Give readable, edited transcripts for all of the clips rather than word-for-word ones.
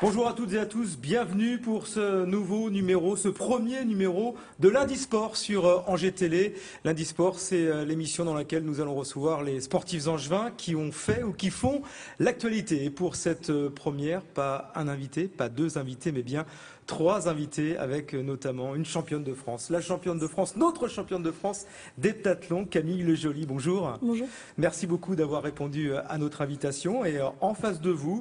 Bonjour à toutes et à tous, bienvenue pour ce nouveau numéro, ce premier numéro de Lundi Sport sur Angers Télé. Lundi Sport, c'est l'émission dans laquelle nous allons recevoir les sportifs angevins qui ont fait ou qui font l'actualité. Et pour cette première, pas un invité, pas deux invités, mais bien trois invités avec notamment une championne de France, la championne de France, notre championne de France d'heptathlon, Camille Lejoly. Bonjour. Bonjour. Merci beaucoup d'avoir répondu à notre invitation. Et en face de vous,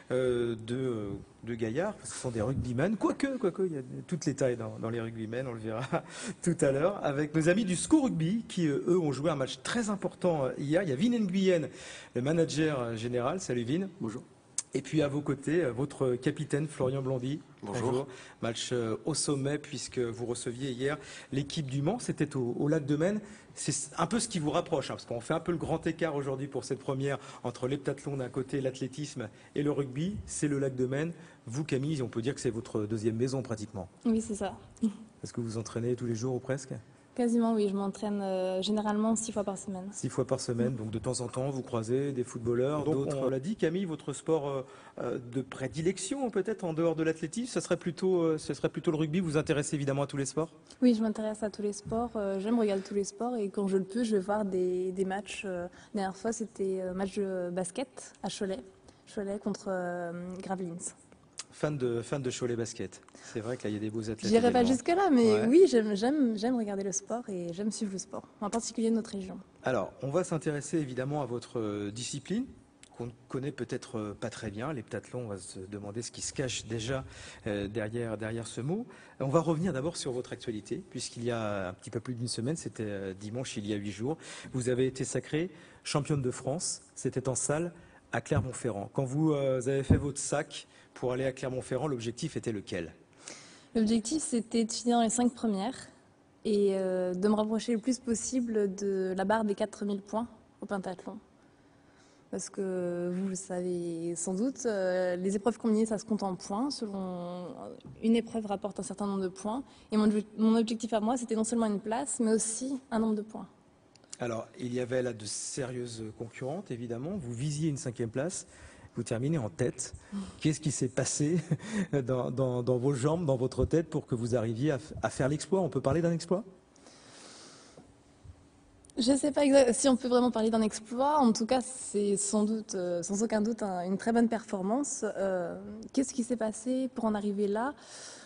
de gaillards, parce que ce sont des rugbymen, quoique, il y a toutes les tailles dans les rugbymen, on le verra tout à l'heure, avec nos amis du SCO Rugby, qui eux ont joué un match très important hier. Il y a Vin Nguyen, le manager général. Salut Vin. Bonjour. Et puis à vos côtés, votre capitaine Florian Blondy. Bonjour. Match au sommet puisque vous receviez hier l'équipe du Mans. C'était au Lac de Maine. C'est un peu ce qui vous rapproche, parce qu'on fait un peu le grand écart aujourd'hui pour cette première entre l'heptathlon d'un côté, l'athlétisme et le rugby. C'est le Lac de Maine. Vous, Camille, on peut dire que c'est votre deuxième maison pratiquement. Oui, c'est ça. Est-ce que vous entraînez tous les jours ou presque ? Quasiment, oui. Je m'entraîne généralement 6 fois par semaine. 6 fois par semaine, donc de temps en temps, vous croisez des footballeurs, d'autres. On l'a dit, Camille, votre sport de prédilection, peut-être, en dehors de l'athlétisme, ce serait plutôt le rugby. Vous vous intéressez évidemment à tous les sports ? Oui, je m'intéresse à tous les sports. J'aime regarder tous les sports et quand je le peux, je vais voir des matchs. La dernière fois, c'était match de basket à Cholet. Cholet contre Gravelines. Fan de Cholet Basket. C'est vrai que là, il y a des beaux athlètes. J'irai pas jusque-là, mais ouais. Oui, j'aime regarder le sport et j'aime suivre le sport, en particulier de notre région. Alors, on va s'intéresser évidemment à votre discipline, qu'on ne connaît peut-être pas très bien, l'heptathlon. On va se demander ce qui se cache déjà derrière ce mot. On va revenir d'abord sur votre actualité, puisqu'il y a un petit peu plus d'une semaine, c'était dimanche, il y a 8 jours, vous avez été sacrée championne de France. C'était en salle à Clermont-Ferrand. Quand vous avez fait votre sac pour aller à Clermont-Ferrand, l'objectif était lequel ? L'objectif, c'était de finir dans les 5 premières et de me rapprocher le plus possible de la barre des 4000 points au pentathlon. Parce que vous le savez sans doute, les épreuves combinées, ça se compte en points. Une épreuve rapporte un certain nombre de points. Et mon objectif à moi, c'était non seulement une place, mais aussi un nombre de points. Alors, il y avait là de sérieuses concurrentes, évidemment. Vous visiez une 5e place. Vous terminez en tête. Qu'est-ce qui s'est passé dans vos jambes, dans votre tête, pour que vous arriviez à faire l'exploit ? On peut parler d'un exploit ? Je ne sais pas si on peut vraiment parler d'un exploit. En tout cas, c'est sans aucun doute, une très bonne performance. Qu'est-ce qui s'est passé pour en arriver là ?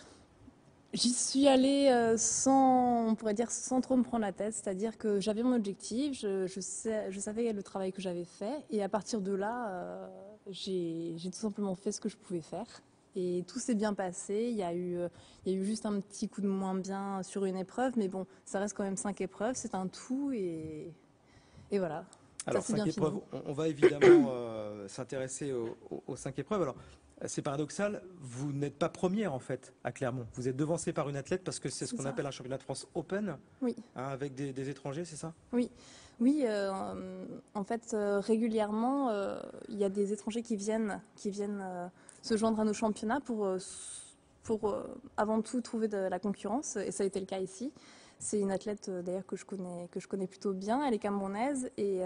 J'y suis allée on pourrait dire, sans trop me prendre la tête. C'est-à-dire que j'avais mon objectif, je savais le travail que j'avais fait. Et à partir de là, j'ai tout simplement fait ce que je pouvais faire. Et tout s'est bien passé. Il y a eu juste un petit coup de moins bien sur une épreuve. Mais bon, ça reste quand même 5 épreuves. C'est un tout. Et voilà. Alors, ça, 5 épreuves, on va évidemment s'intéresser aux 5 épreuves. Alors, c'est paradoxal, vous n'êtes pas première en fait à Clermont. Vous êtes devancée par une athlète parce que c'est ce qu'on appelle un championnat de France Open, oui. Avec des étrangers, c'est ça ? Oui, en fait, régulièrement, il y a des étrangers qui viennent se joindre à nos championnats pour avant tout trouver de la concurrence, et ça a été le cas ici. C'est une athlète d'ailleurs que je connais plutôt bien, elle est camerounaise, et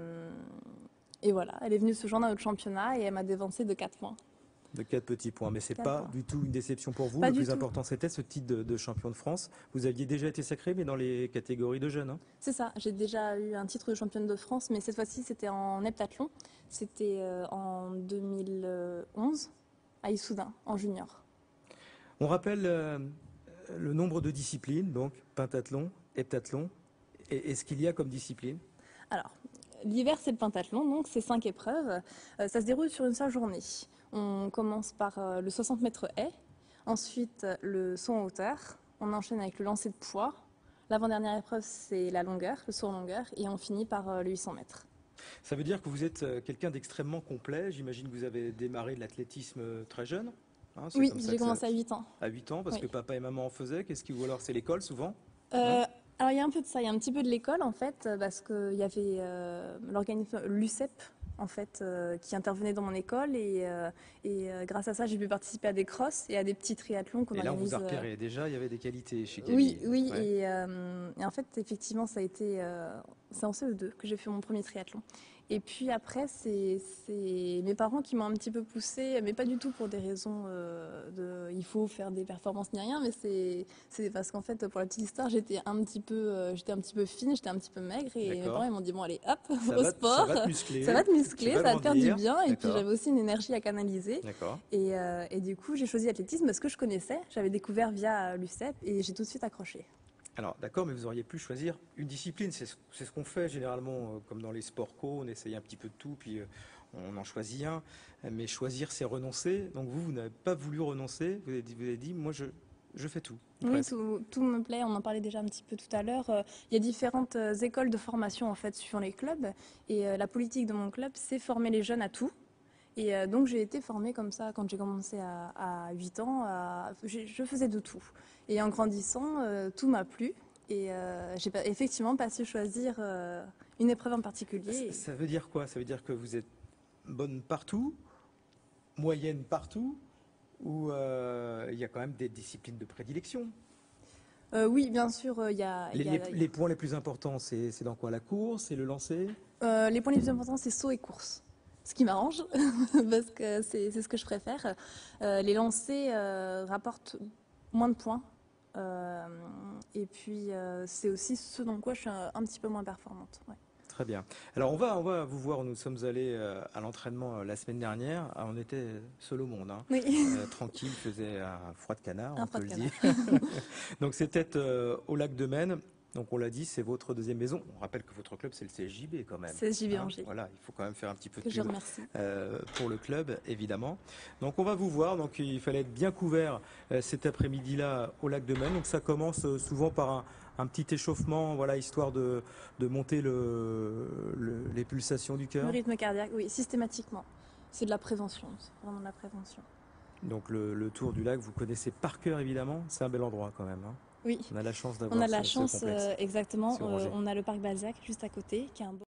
voilà, elle est venue se joindre à notre championnat et elle m'a dévancé de 4 points. De 4 petits points, mais c'est pas du tout une déception pour vous. Pas le plus tout. important, c'était ce titre de champion de France. Vous aviez déjà été sacré, mais dans les catégories de jeunes. C'est ça, j'ai déjà eu un titre de championne de France, mais cette fois-ci, c'était en heptathlon. C'était en 2011, à Issoudun, en junior. On rappelle le nombre de disciplines, donc pentathlon, heptathlon. Et ce qu'il y a comme discipline ? Alors, l'hiver, c'est le pentathlon, donc c'est 5 épreuves. Ça se déroule sur une seule journée. On commence par le 60 mètres haies, ensuite le saut en hauteur, on enchaîne avec le lancer de poids. L'avant-dernière épreuve, c'est la longueur, le saut en longueur, et on finit par le 800 mètres. Ça veut dire que vous êtes quelqu'un d'extrêmement complet. J'imagine que vous avez démarré de l'athlétisme très jeune. Oui, j'ai commencé à 8 ans. À 8 ans, parce que papa et maman en faisaient. Ou alors c'est l'école souvent ? Alors il y a un peu de ça, il y a un petit peu de l'école en fait, parce qu'il y avait l'organisme l'UCEP en fait, qui intervenait dans mon école et grâce à ça j'ai pu participer à des crosses et à des petits triathlons qu'on organise. Et là on vous a repéré, déjà il y avait des qualités chez Camille. Oui, ouais. Et en fait effectivement ça a été, c'est en CE2 que j'ai fait mon premier triathlon. Et puis après, c'est mes parents qui m'ont un petit peu poussée, mais pas du tout pour des raisons il faut faire des performances ni rien, mais c'est parce qu'en fait, pour la petite histoire, j'étais un petit peu fine, j'étais un petit peu maigre, et mes parents ils m'ont dit bon allez hop Ça au va, ça sport, va te muscler, ça va te tu muscler, vas ça va te faire du grandir. bien, et puis D'accord, j'avais aussi une énergie à canaliser, d'accord. et du coup j'ai choisi l'athlétisme parce que je connaissais, j'avais découvert via l'UCEP, et j'ai tout de suite accroché. Alors, d'accord, mais vous auriez pu choisir une discipline. C'est ce qu'on fait généralement, comme dans les sports co, on essaye un petit peu de tout, puis on en choisit un. Mais choisir, c'est renoncer. Donc vous n'avez pas voulu renoncer. Vous avez dit, moi, je fais tout, ou Oui, presque. tout me plaît. On en parlait déjà un petit peu tout à l'heure. Il y a différentes écoles de formation en fait suivant les clubs. Et la politique de mon club, c'est former les jeunes à tout. Et donc j'ai été formée comme ça quand j'ai commencé à 8 ans. Je faisais de tout. Et en grandissant, tout m'a plu. Et effectivement pas su choisir une épreuve en particulier. Ça veut dire quoi? Ça veut dire que vous êtes bonne partout, moyenne partout, ou il y a quand même des disciplines de prédilection? Oui, bien sûr, Les points les plus importants, c'est dans quoi? La course, c'est le lancer? les points les plus importants, c'est saut et course. Ce qui m'arrange, parce que c'est ce que je préfère. Les lancers rapportent moins de points. Euh, et puis, c'est aussi ce dans quoi je suis un petit peu moins performante. Ouais. Très bien. Alors on va vous voir, nous sommes allés à l'entraînement la semaine dernière. Ah, on était seul au monde, hein. Oui, Tranquille, il faisait un froid de canard, un on froid peut de le canard. dire. Donc c'était au lac de Maine. Donc on l'a dit, c'est votre deuxième maison. On rappelle que votre club c'est le CSJB quand même, C'est JB hein. Angers, Voilà, il faut quand même faire un petit peu de que je pub remercie. pour le club, évidemment. Donc on va vous voir. Donc il fallait être bien couvert cet après-midi-là au lac de Maine. Donc ça commence souvent par un petit échauffement, voilà, histoire de monter les pulsations du Le cœur. rythme cardiaque, oui, systématiquement. C'est de la prévention, c'est vraiment de la prévention. Donc le tour du lac, vous connaissez par cœur évidemment. C'est un bel endroit quand même, hein. Oui, On a la chance on a d'avoir de la ce chance, complexe exactement. sur Angers. On a le parc Balzac juste à côté, qui est un